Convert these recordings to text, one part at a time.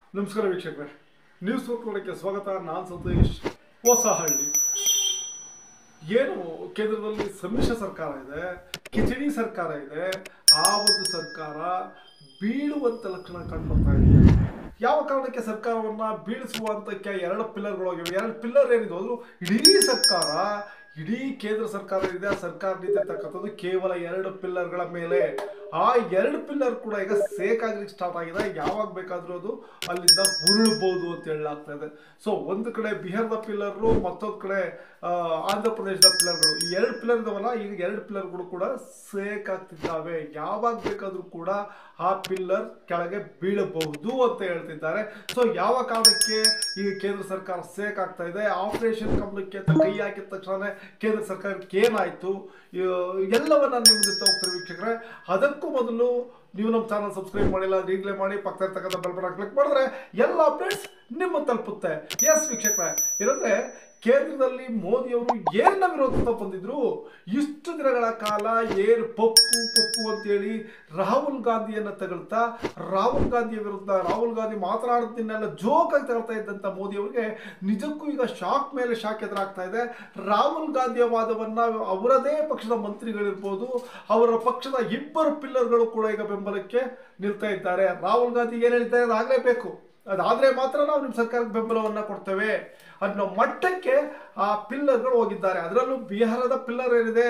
ನಮಸ್ಕಾರ ವೀಕ್ಷಕರೇ, ನ್ಯೂಸ್ ನೋಡ್ಕೊಳ್ಳೋಕ್ಕೆ ಸ್ವಾಗತ. ನಾನು ಸಂತೋಷ್. ಹೊಸಹಳ್ಳಿ ಏನು ಕೇಂದ್ರದಲ್ಲಿ ಸಮ್ಮಿಶ್ರ ಸರ್ಕಾರ ಇದೆ, ಕಿಚಡಿ ಸರ್ಕಾರ ಇದೆ. ಆ ಒಂದು ಸರ್ಕಾರ ಬೀಳುವಂತ ಲಕ್ಷಣ ಕಂಡುಬರ್ತಾ ಇದೆ. ಯಾವ ಕಾರಣಕ್ಕೆ ಸರ್ಕಾರವನ್ನ ಬೀಳಿಸುವಂತಕ್ಕೆ ಎರಡು ಪಿಲ್ಲರ್ಗಳಾಗಿವೆ. ಎರಡು ಪಿಲ್ಲರ್ ಏನಿದೆ ಅದು ಇಡೀ ಸರ್ಕಾರ, ಇಡೀ ಕೇಂದ್ರ ಸರ್ಕಾರ ಇದೆ. ಆ ಸರ್ಕಾರ ನಿಂತಿರ್ತಕ್ಕಂಥದ್ದು ಕೇವಲ ಎರಡು ಪಿಲ್ಲರ್ಗಳ ಮೇಲೆ. ಆ ಎರಡು ಪಿಲ್ಲರ್ ಕೂಡ ಈಗ ಸೇಕ್ ಆಗ್ಲಿಕ್ಕೆ ಸ್ಟಾರ್ಟ್ ಆಗಿದೆ. ಯಾವಾಗ ಬೇಕಾದ್ರೂ ಅದು ಅಲ್ಲಿಂದ ಉರುಳಬಹುದು ಅಂತ ಹೇಳಲಾಗ್ತಾ ಇದೆ. ಸೊ ಒಂದು ಕಡೆ ಬಿಹಾರದ ಪಿಲ್ಲರು, ಮತ್ತೊಂದು ಕಡೆ ಆಂಧ್ರ ಪ್ರದೇಶದ ಪಿಲ್ಲರ್ಗಳು. ಈ ಎರಡು ಪಿಲ್ಲರ್ ಇದಾವಲ್ಲ, ಈಗ ಎರಡು ಪಿಲ್ಲರ್ಗಳು ಕೂಡ ಸೇಕ್ ಆಗ್ತಿದ್ದಾವೆ. ಯಾವಾಗ ಬೇಕಾದ್ರೂ ಕೂಡ ಆ ಪಿಲ್ಲರ್ ಕೆಳಗೆ ಬೀಳಬಹುದು ಅಂತ ಹೇಳ್ತಿದ್ದಾರೆ. ಸೊ ಯಾವ ಕಾರಣಕ್ಕೆ ಈಗ ಕೇಂದ್ರ ಸರ್ಕಾರ ಸೇಕ್ ಆಗ್ತಾ ಇದೆ, ಆಪರೇಷನ್ ಕಮಲಕ್ಕೆ ಅಂತ ಕೈ ಹಾಕಿದ ತಕ್ಷಣ ಕೇಂದ್ರ ಸರ್ಕಾರಕ್ಕೆ ಏನಾಯ್ತು, ಎಲ್ಲವನ್ನ ನಿಮ್ಮ ಜೊತೆ ಹೋಗ್ತಾರೆ ವೀಕ್ಷಕರೇ. ಅದಕ್ಕೂ ಮೊದಲು ನೀವು ನಮ್ಮ ಚಾನಲ್ ಸಬ್ಸ್ಕ್ರೈಬ್ ಮಾಡಿಲ್ಲ ಅಂದ್ರೆ ಈಗಲೇ ಮಾಡಿ, ಪಕ್ಕದ ಇರ್ತಕ್ಕಂಥ ಬೆಲ್ ಬಟನ್ ಕ್ಲಿಕ್ ಮಾಡಿದ್ರೆ ಎಲ್ಲ ಅಪ್ಡೇಟ್ಸ್ ನಿಮ್ಮ ತಲುಪುತ್ತೆ. ಎಸ್ ವೀಕ್ಷಕರೇ, ಏನಂದ್ರೆ ಕೇಂದ್ರದಲ್ಲಿ ಮೋದಿಯವರು ಏನ ವಿರೋಧ ಬಂದಿದ್ರು. ಇಷ್ಟು ದಿನಗಳ ಕಾಲ ಏನು ಪಪ್ಪು ಅಂತೇಳಿ ರಾಹುಲ್ ಗಾಂಧಿಯನ್ನ ತಗೊಳ್ತಾ, ರಾಹುಲ್ ಗಾಂಧಿಯ ವಿರುದ್ಧ ರಾಹುಲ್ ಗಾಂಧಿ ಮಾತನಾಡೋದನ್ನೆಲ್ಲ ಜೋಕಾಗಿ ತಗೊಳ್ತಾ ಇದ್ದಂತ ಮೋದಿ ಅವರಿಗೆ ನಿಜಕ್ಕೂ ಈಗ ಶಾಕ್ ಮೇಲೆ ಶಾಕ್ ಎದುರಾಗ್ತಾ ಇದೆ. ರಾಹುಲ್ ಗಾಂಧಿಯ ವಾದವನ್ನ ಅವರದೇ ಪಕ್ಷದ ಮಂತ್ರಿಗಳಿರ್ಬೋದು, ಅವರ ಪಕ್ಷದ ಇಬ್ಬರು ಪಿಲ್ಲರ್ಗಳು ಕೂಡ ಈಗ ಬೆಂಬಲಕ್ಕೆ ನಿಲ್ತಾ ಇದ್ದಾರೆ. ರಾಹುಲ್ ಗಾಂಧಿ ಏನ್ ಹೇಳ್ತಾರೆ ಅದಾಗಲೇಬೇಕು, ಅದಾದ್ರೆ ಮಾತ್ರ ನಾವು ನಿಮ್ಮ ಸರ್ಕಾರಕ್ಕೆ ಬೆಂಬಲವನ್ನ ಕೊಡ್ತೇವೆ ಅನ್ನೋ ಮಟ್ಟಕ್ಕೆ ಆ ಪಿಲ್ಲರ್ಗಳು ಹೋಗಿದ್ದಾರೆ. ಅದರಲ್ಲೂ ಬಿಹಾರದ ಪಿಲ್ಲರ್ ಏನಿದೆ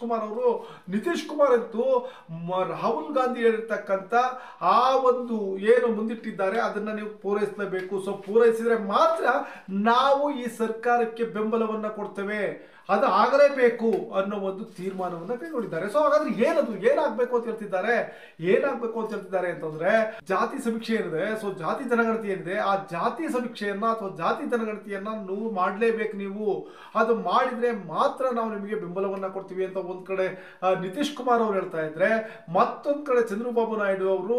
ನಿತೀಶ್ ಕುಮಾರ್ ಅಂತೂ ರಾಹುಲ್ ಗಾಂಧಿ ಹೇಳಿರ್ತಕ್ಕಂಥ ಆ ಒಂದು ಏನು ಮುಂದಿಟ್ಟಿದ್ದಾರೆ ಅದನ್ನ ನೀವು ಪೂರೈಸಲೇಬೇಕು. ಸೊ ಪೂರೈಸಿದ್ರೆ ಮಾತ್ರ ನಾವು ಈ ಸರ್ಕಾರಕ್ಕೆ ಬೆಂಬಲವನ್ನ ಕೊಡ್ತೇವೆ, ಅದು ಆಗಲೇಬೇಕು ಅನ್ನೋ ಒಂದು ತೀರ್ಮಾನವನ್ನ ಕೈಗೊಂಡಿದ್ದಾರೆ. ಸೊ ಹಾಗಾದ್ರೆ ಏನದು ಏನಾಗಬೇಕು ಅಂತ ಹೇಳ್ತಿದ್ದಾರೆ ಅಂತಂದ್ರೆ ಜಾತಿ ಸಮೀಕ್ಷೆ ಏನಿದೆ, ಸೊ ಜಾತಿ ಜನಗಣತಿ ಏನಿದೆ, ಆ ಜಾತಿ ಸಮೀಕ್ಷೆಯನ್ನ ಅಥವಾ ಜಾತಿ ಜನಗಣತಿಯನ್ನ ನೀವು ಮಾಡಲೇಬೇಕು. ನೀವು ಅದು ಮಾಡಿದ್ರೆ ಮಾತ್ರ ನಾವು ನಿಮಗೆ ಬೆಂಬಲವನ್ನ ಕೊಡ್ತೀವಿ ಅಂತ ಒಂದ್ ಕಡೆ ನಿತೀಶ್ ಕುಮಾರ್ ಅವರು ಹೇಳ್ತಾ ಇದ್ರೆ, ಮತ್ತೊಂದ್ ಕಡೆ ಚಂದ್ರಬಾಬು ನಾಯ್ಡು ಅವರು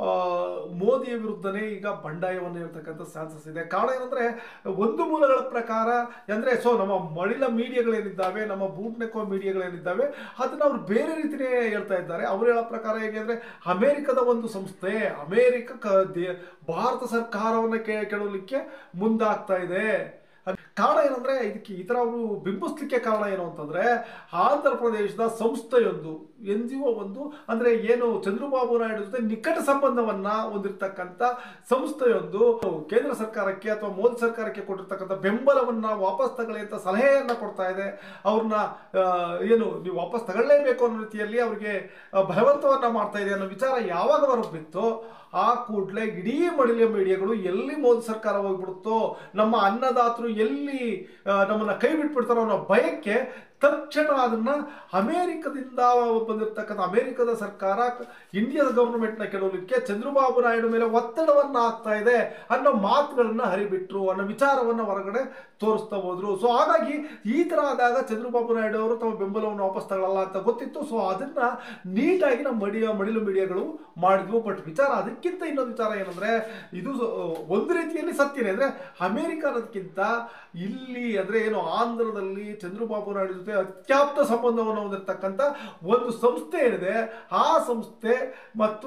ಮೋದಿಯ ವಿರುದ್ಧನೇ ಈಗ ಬಂಡಾಯವನ್ನು ಹೇಳ್ತಕ್ಕಂಥ ಚಾನ್ಸಸ್ ಇದೆ. ಕಾರಣ ಏನಂದ್ರೆ ಒಂದು ಮೂಲಗಳ ಪ್ರಕಾರ ಅಂದ್ರೆ, ಸೊ ನಮ್ಮ ಮಡಿಲ ಮೀಡಿಯಾಗಳೇನಿದ್ದಾವೆ, ನಮ್ಮ ಬೂಟ್ನೆಕೋ ಮೀಡಿಯಾಗಳೇನಿದ್ದಾವೆ, ಅದನ್ನ ಅವ್ರು ಬೇರೆ ರೀತಿಯೇ ಹೇಳ್ತಾ ಇದ್ದಾರೆ. ಅವ್ರು ಹೇಳೋ ಪ್ರಕಾರ ಹೇಗೆ ಅಂದ್ರೆ, ಅಮೆರಿಕದ ಒಂದು ಸಂಸ್ಥೆ ಭಾರತ ಸರ್ಕಾರವನ್ನ ಕೆಡವಲಿಕ್ಕೆ ಮುಂದಾಗ್ತಾ ಇದೆ. ಕಾರಣ ಏನಂದ್ರೆ, ಇದಕ್ಕೆ ಈ ತರ ಅವರು ಬಿಂಬಿಸ್ಲಿಕ್ಕೆ ಕಾರಣ ಏನು ಅಂತಂದ್ರೆ, ಆಂಧ್ರ ಪ್ರದೇಶದ ಸಂಸ್ಥೆಯೊಂದು NGO ಒಂದು ಅಂದ್ರೆ ಏನು ಚಂದ್ರಬಾಬು ನಾಯ್ಡು ಜೊತೆ ನಿಕಟ ಸಂಬಂಧವನ್ನ ಹೊಂದಿರತಕ್ಕಂಥ ಸಂಸ್ಥೆಯೊಂದು ಕೇಂದ್ರ ಸರ್ಕಾರಕ್ಕೆ ಅಥವಾ ಮೋದಿ ಸರ್ಕಾರಕ್ಕೆ ಕೊಟ್ಟಿರ್ತಕ್ಕಂಥ ಬೆಂಬಲವನ್ನ ವಾಪಸ್ ತಗೊಳ್ಳಿ ಅಂತ ಸಲಹೆಯನ್ನ ಕೊಡ್ತಾ ಇದೆ. ಅವ್ರನ್ನ ಏನು ನೀವು ವಾಪಸ್ ತಗೊಳ್ಳೇಬೇಕು ಅನ್ನೋ ರೀತಿಯಲ್ಲಿ ಅವರಿಗೆ ಬಲವಂತವನ್ನ ಮಾಡ್ತಾ ಇದೆ ಅನ್ನೋ ವಿಚಾರ ಯಾವಾಗ ಹೊರಬಿತ್ತು, ಆ ಕೂಡಲೇ ಇಡೀ ಮಡಿಲ ಮೀಡಿಯಾಗಳು ಎಲ್ಲಿ ಮೋದಿ ಸರ್ಕಾರ ಹೋಗ್ಬಿಡುತ್ತೋ, ನಮ್ಮ ಅನ್ನದಾತರು ಎಲ್ಲಿ ನಮ್ಮನ್ನ ಕೈ ಬಿಟ್ಬಿಡ್ತಾರೋ ಅನ್ನೋ ಭಯಕ್ಕೆ ತಕ್ಷಣ ಅದನ್ನ ಅಮೆರಿಕದಿಂದ ಬಂದಿರತಕ್ಕಂಥ ಅಮೆರಿಕದ ಸರ್ಕಾರ ಇಂಡಿಯಾದ ಗವರ್ನಮೆಂಟ್ನ ಕೆಡವಲಿಕ್ಕೆ ಚಂದ್ರಬಾಬು ನಾಯ್ಡು ಮೇಲೆ ಒತ್ತಡವನ್ನ ಹಾಕ್ತಾ ಇದೆ ಅನ್ನೋ ಮಾತುಗಳನ್ನ ಹರಿಬಿಟ್ರು, ಅನ್ನೋ ವಿಚಾರವನ್ನ ಹೊರಗಡೆ ತೋರಿಸ್ತಾ ಹೋದ್ರು. ಸೊ ಹಾಗಾಗಿ ಈ ತರ ಆದಾಗ ಚಂದ್ರಬಾಬು ನಾಯ್ಡು ಅವರು ತಮ್ಮ ಬೆಂಬಲವನ್ನು ವಾಪಸ್ ತಗೊಳ್ಳಲ್ಲ ಅಂತ ಗೊತ್ತಿತ್ತು. ಸೊ ಅದನ್ನ ನೀಟಾಗಿ ನಮ್ಮ ಮಡಿಲು ಮೀಡಿಯಾಗಳು ಮಾಡಿದ್ವು. ಬಟ್ ವಿಚಾರ ಅದಕ್ಕಿಂತ ಇನ್ನೊಂದು ವಿಚಾರ ಏನಂದ್ರೆ, ಇದು ಒಂದು ರೀತಿಯಲ್ಲಿ ಸತ್ಯನೇ. ಅಂದ್ರೆ ಅಮೆರಿಕ ಅನ್ನೋದಕ್ಕಿಂತ ಇಲ್ಲಿ ಅಂದ್ರೆ ಏನು ಆಂಧ್ರದಲ್ಲಿ ಚಂದ್ರಬಾಬು ನಾಯ್ಡು ಜೊತೆ ಅತ್ಯಾಪ್ತ ಸಂಬಂಧವನ್ನು ಹೊಂದಿರತಕ್ಕಂಥ ಒಂದು ಸಂಸ್ಥೆ ಏನಿದೆ, ಆ ಸಂಸ್ಥೆ ಮತ್ತು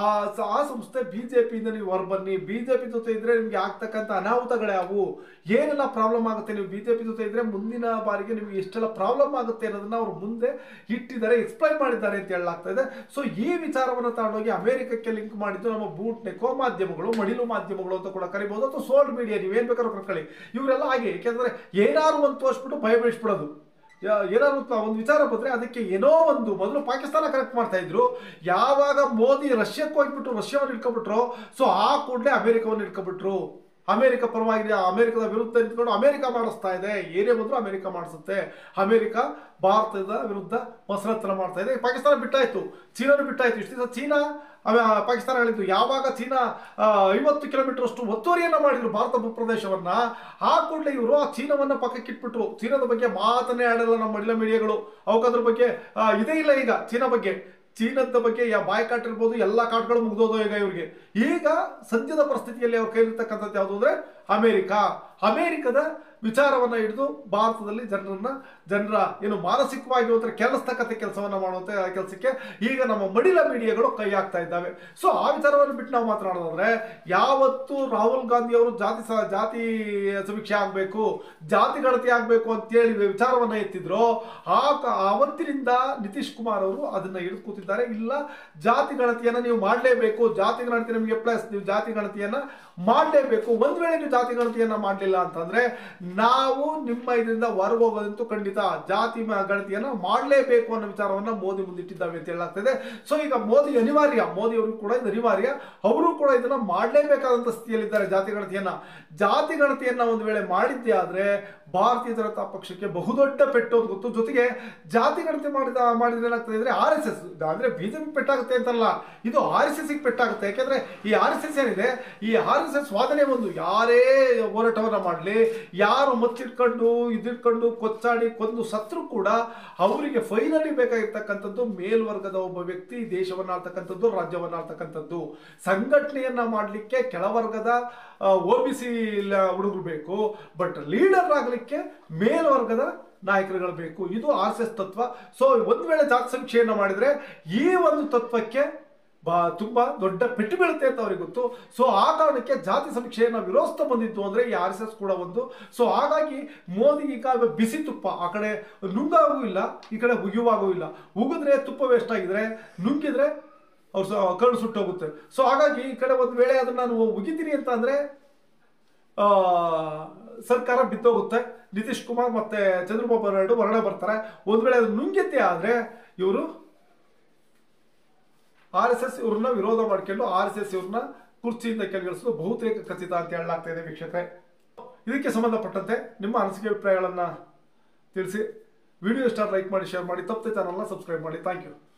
ಆ ಸಂಸ್ಥೆ ಬಿಜೆಪಿಯಿಂದ ನೀವು ಹೊರಬನ್ನಿ, ಬಿಜೆಪಿ ಜೊತೆ ಇದ್ರೆ ನಿಮ್ಗೆ ಆಗ್ತಕ್ಕಂಥ ಅನಾಹುತಗಳು ಯಾವುವು, ಏನೆಲ್ಲ ಪ್ರಾಬ್ಲಮ್ ಆಗುತ್ತೆ, ನೀವು ಬಿಜೆಪಿ ಜೊತೆ ಇದ್ರೆ ಮುಂದಿನ ಬಾರಿಗೆ ನಿಮ್ಗೆ ಎಷ್ಟೆಲ್ಲ ಪ್ರಾಬ್ಲಮ್ ಆಗುತ್ತೆ ಅನ್ನೋದನ್ನ ಅವ್ರು ಮುಂದೆ ಇಟ್ಟಿದ್ದಾರೆ, ಎಕ್ಸ್ಪ್ಲೈನ್ ಮಾಡಿದ್ದಾರೆ ಅಂತ ಹೇಳಲಾಗ್ತಾ ಇದೆ. ಸೊ ಈ ವಿಚಾರವನ್ನು ತಗೊಂಡೋಗಿ ಅಮೆರಿಕಕ್ಕೆ ಲಿಂಕ್ ಮಾಡಿದ್ದು ನಮ್ಮ ಬೂಟ್ನೆಕೋ ಮಾಧ್ಯಮಗಳು, ಮಡಿಲು ಮಾಧ್ಯಮಗಳು ಅಂತ ಕೂಡ ಕರಿಬಹುದು, ಅಥವಾ ಸೋಲ್ಡ್ ಮೀಡಿಯಾ, ನೀವೇನ್ ಬೇಕಾದ್ರೂ ಕರ್ಕೊಳ್ಳಿ. ಇವರೆಲ್ಲ ಹಾಗೆ, ಯಾಕೆಂದ್ರೆ ಏನಾದ್ರು ಒಂದು ತೋರಿಸ್ಬಿಟ್ಟು ಭಯ ಬೀಳಿಸ್ಬಿಡೋದು. ಏನಾದ್ರು ಒಂದು ವಿಚಾರ ಬಂದ್ರೆ ಅದಕ್ಕೆ ಏನೋ ಒಂದು ಮೊದಲು ಪಾಕಿಸ್ತಾನ ಕರೆಕ್ಟ್ ಮಾಡ್ತಾ ಇದ್ರು, ಯಾವಾಗ ಮೋದಿ ರಷ್ಯಾಕ್ಕೆ ಹೋಗ್ಬಿಟ್ರು, ರಷ್ಯಾವನ್ನು ಇಟ್ಕೊಬಿಟ್ರು, ಸೊ ಆ ಕೂಡಲೇ ಅಮೆರಿಕವನ್ನು ಇಟ್ಕೊಬಿಟ್ರು. ಅಮೆರಿಕ ಪರವಾಗಿ ಅಮೆರಿಕದ ವಿರುದ್ಧ ನಿಂತ್ಕೊಂಡು ಅಮೆರಿಕ ಮಾಡಿಸ್ತಾ ಇದೆ, ಏನೇ ಬಂದ್ರು ಅಮೆರಿಕ ಮಾಡಿಸುತ್ತೆ. ಅಮೆರಿಕ ಭಾರತದ ವಿರುದ್ಧ ಮಸರತ್ತನ ಮಾಡ್ತಾ ಇದೆ. ಪಾಕಿಸ್ತಾನ ಬಿಟ್ಟಾಯ್ತು, ಚೀನಾನು ಬಿಟ್ಟಾಯ್ತು. ಇಷ್ಟು ದಿವಸ ಚೀನಾ ಪಾಕಿಸ್ತಾನ ಹೇಳಿದ್ದು, ಯಾವಾಗ ಚೀನಾ 50 ಕಿಲೋಮೀಟರ್ ಅಷ್ಟು ಒತ್ತುವರಿಯನ್ನ ಮಾಡಿದ್ರು ಭಾರತ ಭೂಪ್ರದೇಶವನ್ನ, ಆ ಕೂಡಲೇ ಇವರು ಆ ಚೀನಾವನ್ನ ಪಕ್ಕಕ್ಕೆ ಇಟ್ಬಿಟ್ರು. ಚೀನಾದ ಬಗ್ಗೆ ಮಾತನ್ನೇ ಆಡಲ್ಲ ನಮ್ಮ ಮಡಿಲ ಮೀಡಿಯಾಗಳು. ಅವಕ್ಕದ್ರ ಬಗ್ಗೆ ಇದೇ ಇಲ್ಲ ಈಗ. ಚೀನಾ ಬಗ್ಗೆ ಬಾಯ್ ಕಾಟ್ ಇರ್ಬೋದು, ಎಲ್ಲ ಕಾಟ್ಗಳು ಮುಗ್ದೋದು ಈಗ ಇವ್ರಿಗೆ. ಈಗ ಸದ್ಯದ ಪರಿಸ್ಥಿತಿಯಲ್ಲಿ ಅವ್ರ ಕೈಲಿರ್ತಕ್ಕಂಥದ್ದು ಯಾವುದು ಅಂದರೆ ಅಮೇರಿಕದ ವಿಚಾರವನ್ನು ಹಿಡಿದು ಭಾರತದಲ್ಲಿ ಜನರ ಏನು ಮಾನಸಿಕವಾಗಿ ಒಂಥರ ಕೆಲಸತಕ್ಕಂಥ ಕೆಲಸವನ್ನು ಮಾಡುವಂಥ ಕೆಲಸಕ್ಕೆ ಈಗ ನಮ್ಮ ಮಡಿಲ ಮೀಡಿಯಾಗಳು ಕೈ ಹಾಕ್ತಾ ಇದ್ದಾವೆ. ಸೊ ಆ ವಿಚಾರವನ್ನು ಬಿಟ್ಟು ನಾವು ಮಾತನಾಡೋದಾದ್ರೆ, ಯಾವತ್ತು ರಾಹುಲ್ ಗಾಂಧಿ ಅವರು ಜಾತಿ ಸಮೀಕ್ಷೆ ಆಗಬೇಕು, ಜಾತಿ ಗಣತಿ ಆಗಬೇಕು ಅಂತೇಳಿ ವಿಚಾರವನ್ನು ಎತ್ತಿದ್ರು, ಅವತ್ತಿನಿಂದ ನಿತೀಶ್ ಕುಮಾರ್ ಅವರು ಅದನ್ನ ಹಿಡಿದು ಕೂತಿದ್ದಾರೆ. ಇಲ್ಲ, ಜಾತಿ ಗಣತಿಯನ್ನು ನೀವು ಮಾಡಲೇಬೇಕು, ಜಾತಿ ಗಣತಿ ನಮಗೆ ಪ್ಲಸ್, ನೀವು ಜಾತಿ ಗಣತಿಯನ್ನು ಮಾಡಲೇಬೇಕು. ಒಂದ್ ವೇಳೆ ನೀವು ಜಾತಿ ಗಣತಿಯನ್ನ ಮಾಡಲಿಲ್ಲ ಅಂತಂದ್ರೆ ನಾವು ನಿಮ್ಮ ಇದರಿಂದ ಹೊರಗೆ ಹೋಗೋದಂತೂ ಖಂಡಿತ. ಜಾತಿ ಗಣತಿಯನ್ನ ಮಾಡಲೇಬೇಕು ಅನ್ನೋ ವಿಚಾರವನ್ನ ಮೋದಿ ಮುಂದಿಟ್ಟಿದ್ದಾವೆ ಅಂತ ಹೇಳಲಾಗ್ತದೆ. ಸೊ ಈಗ ಮೋದಿ ಅವರು ಕೂಡ ಇದು ಅನಿವಾರ್ಯ, ಅವರು ಕೂಡ ಇದನ್ನ ಮಾಡಲೇಬೇಕಾದಂತ ಸ್ಥಿತಿಯಲ್ಲಿದ್ದಾರೆ. ಜಾತಿ ಗಣತಿಯನ್ನ ಒಂದು ವೇಳೆ ಮಾಡಿದ್ದೇ ಆದ್ರೆ ಭಾರತೀಯ ಜನತಾ ಪಕ್ಷಕ್ಕೆ ಬಹುದೊಡ್ಡ ಪೆಟ್ಟು ಅಂತ ಗೊತ್ತು. ಜೊತೆಗೆ ಜಾತಿ ಗಣತಿ ಮಾಡಿದ್ರೆ ಏನಾಗ್ತದೆ ಅಂದ್ರೆ RSS ಅಂದ್ರೆ ಬಿಜೆಪಿ ಪೆಟ್ಟಾಗುತ್ತೆ ಅಂತಲ್ಲ, ಇದು RSS ಪೆಟ್ಟಾಗುತ್ತೆ. ಯಾಕೆಂದ್ರೆ ಈ RSS ಏನಿದೆ, ಈ RSS ವಾದನೆ ಒಂದು ಯಾರೇ ಹೋರಾಟವನ್ನ ಮಾಡಲಿ, ಯಾರು ಮತ್ತಿಟ್ಕೊಂಡು ಇದಿಟ್ಕೊಂಡು ಕೊಚ್ಚಾಡಿ ಕೊಂದು ಸತ್ರು ಕೂಡ ಅವರಿಗೆ ಫೈನಲಿ ಬೇಕಾಗಿರ್ತಕ್ಕಂಥದ್ದು ಮೇಲ್ವರ್ಗದ ಒಬ್ಬ ವ್ಯಕ್ತಿ ದೇಶವನ್ನ ಆಳ್ತಕ್ಕಂಥದ್ದು, ರಾಜ್ಯವನ್ನ ಆಳ್ತಕ್ಕಂಥದ್ದು. ಸಂಘಟನೆಯನ್ನ ಮಾಡಲಿಕ್ಕೆ ಕೆಳವರ್ಗದ OBC ಹುಡುಗರು ಬೇಕು, ಬಟ್ ಲೀಡರ್ ಆಗಲಿಕ್ಕೆ ಮೇಲ್ವರ್ಗದ ನಾಯಕರುಗಳು ಬೇಕು. ಇದು RSS ತತ್ವ. ಸೊ ಒಂದು ವೇಳೆ ಜಾತಿ ಸಮೀಕ್ಷೆಯನ್ನು ಮಾಡಿದ್ರೆ ಈ ಒಂದು ತತ್ವಕ್ಕೆ ತುಂಬಾ ದೊಡ್ಡ ಪೆಟ್ಟು ಬೀಳುತ್ತೆ ಅಂತ ಅವ್ರಿಗೆ ಗೊತ್ತು. ಸೊ ಆ ಕಾರಣಕ್ಕೆ ಜಾತಿ ಸಮೀಕ್ಷೆಯನ್ನು ವಿರೋಧಿಸ್ತಾ ಬಂದಿತ್ತು ಅಂದ್ರೆ ಈ RSS ಕೂಡ ಒಂದು. ಸೊ ಹಾಗಾಗಿ ಮೋದಿ ಈಗ ಬಿಸಿ ತುಪ್ಪ, ಆ ಕಡೆ ನುಂಗಾಗೂ ಇಲ್ಲ, ಈ ಕಡೆ ಉಗಿಯುವಾಗೂ ಇಲ್ಲ. ಉಗಿದ್ರೆ ತುಪ್ಪ ವೇಸ್ಟ್ ಆಗಿದ್ರೆ, ನುಂಗಿದ್ರೆ ಅವ್ರು ಕಣ್ಣು ಸುಟ್ಟೋಗುತ್ತೆ. ಸೊ ಹಾಗಾಗಿ ಈ ಕಡೆ ಒಂದು ವೇಳೆ ಅದನ್ನ ನಾನು ಉಗಿತೀನಿ ಅಂತ ಅಂದ್ರೆ ಸರ್ಕಾರ ಬಿದ್ದೋಗುತ್ತೆ. ನಿತೀಶ್ ಕುಮಾರ್ ಮತ್ತೆ ಚಂದ್ರಬಾಬು ನಾಯ್ಡು ಹೊರಗಡೆ ಬರ್ತಾರೆ. ಒಂದ್ ವೇಳೆ ಅದು ನುಂಗಿದ್ದೆ ಆದ್ರೆ ಇವರು RSS ಇವ್ರನ್ನ ವಿರೋಧ ಮಾಡ್ಕೊಂಡು RSS ಇವ್ರನ್ನ ಕುರ್ಚಿಯಿಂದ ಕೆಳಗಿಳಿಸೋದು ಬಹುತೇಕ ಖಚಿತ ಅಂತ ಹೇಳಲಾಗ್ತಾ ಇದೆ. ವೀಕ್ಷಕರೇ, ಇದಕ್ಕೆ ಸಂಬಂಧಪಟ್ಟಂತೆ ನಿಮ್ಮ ಅನಿಸಿಕೆ ಅಭಿಪ್ರಾಯಗಳನ್ನ ತಿಳಿಸಿ. ವಿಡಿಯೋ ಇಷ್ಟ ಲೈಕ್ ಮಾಡಿ, ಶೇರ್ ಮಾಡಿ, ತಪ್ಪದೆ ಚಾನಲ್ನ ಸಬ್ಸ್ಕ್ರೈಬ್ ಮಾಡಿ. Thank you.